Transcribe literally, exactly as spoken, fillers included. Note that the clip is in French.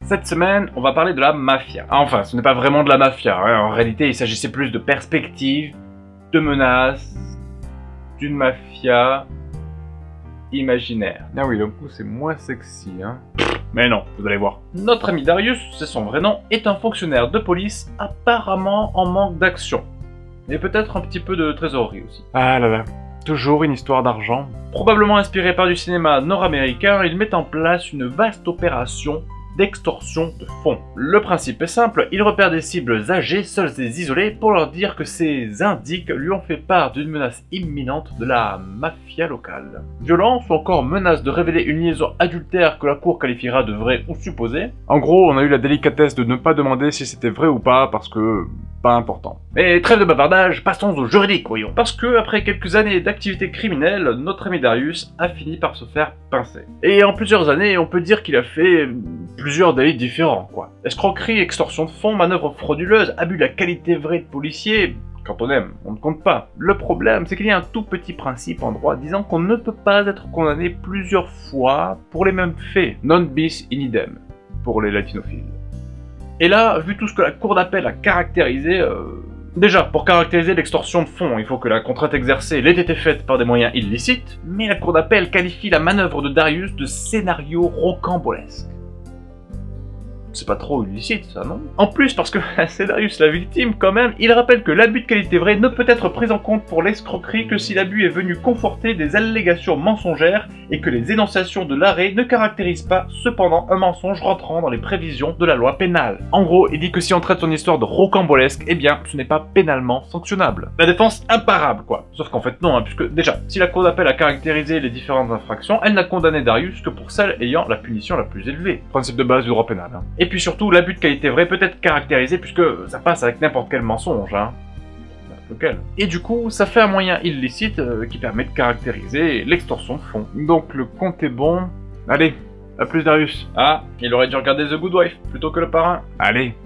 Cette semaine, on va parler de la mafia. Enfin, ce n'est pas vraiment de la mafia, hein. En réalité, il s'agissait plus de perspectives, de menaces, d'une mafia imaginaire. Ah oui, donc c'est moins sexy, hein. Mais non, vous allez voir. Notre ami Darius, c'est son vrai nom, est un fonctionnaire de police apparemment en manque d'action. Et peut-être un petit peu de trésorerie aussi. Ah là là, toujours une histoire d'argent. Probablement inspiré par du cinéma nord-américain, il met en place une vaste opération d'extorsion de fonds. Le principe est simple, il repère des cibles âgées, seules et isolées, pour leur dire que ces indiques lui ont fait part d'une menace imminente de la mafia locale. Violence ou encore menace de révéler une liaison adultère que la cour qualifiera de vraie ou supposée. En gros, on a eu la délicatesse de ne pas demander si c'était vrai ou pas, parce que... pas important. Mais trêve de bavardage, passons au juridique, voyons. Parce que, après quelques années d'activité criminelle, notre ami Darius a fini par se faire pincer. Et en plusieurs années, on peut dire qu'il a fait plusieurs délits différents, quoi. Escroquerie, extorsion de fonds, manœuvres frauduleuses, abus de la qualité vraie de policier... Quand on aime, on ne compte pas. Le problème, c'est qu'il y a un tout petit principe en droit disant qu'on ne peut pas être condamné plusieurs fois pour les mêmes faits. Non bis in idem, pour les latinophiles. Et là, vu tout ce que la cour d'appel a caractérisé... Euh... Déjà, pour caractériser l'extorsion de fonds, il faut que la contrainte exercée l'ait été faite par des moyens illicites, mais la cour d'appel qualifie la manœuvre de Darius de scénario rocambolesque. C'est pas trop illicite, ça, non? En plus, parce que c'est Darius la victime, quand même, il rappelle que l'abus de qualité vraie ne peut être pris en compte pour l'escroquerie que si l'abus est venu conforter des allégations mensongères et que les énonciations de l'arrêt ne caractérisent pas, cependant, un mensonge rentrant dans les prévisions de la loi pénale. En gros, il dit que si on traite son histoire de rocambolesque, eh bien, ce n'est pas pénalement sanctionnable. La défense imparable, quoi. Sauf qu'en fait, non, hein, puisque, déjà, si la cour d'appel a caractérisé les différentes infractions, elle n'a condamné Darius que pour celle ayant la punition la plus élevée. Principe de base du droit pénal, hein. Et puis surtout, l'abus de qualité vraie peut être caractérisé puisque ça passe avec n'importe quel mensonge, hein. Lequel. Et du coup, ça fait un moyen illicite euh, qui permet de caractériser l'extorsion de fonds. Donc le compte est bon. Allez, à plus Darius. Ah, il aurait dû regarder The Good Wife plutôt que Le Parrain. Allez.